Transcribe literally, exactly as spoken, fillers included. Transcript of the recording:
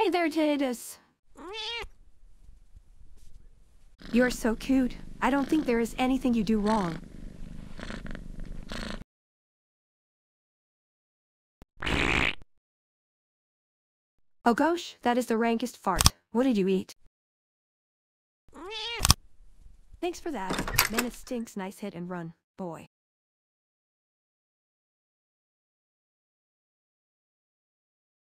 Hey there, Titus. You're so cute. I don't think there is anything you do wrong. Oh gosh, that is the rankest fart. What did you eat? Thanks for that. Man, it stinks. Nice hit and run, boy.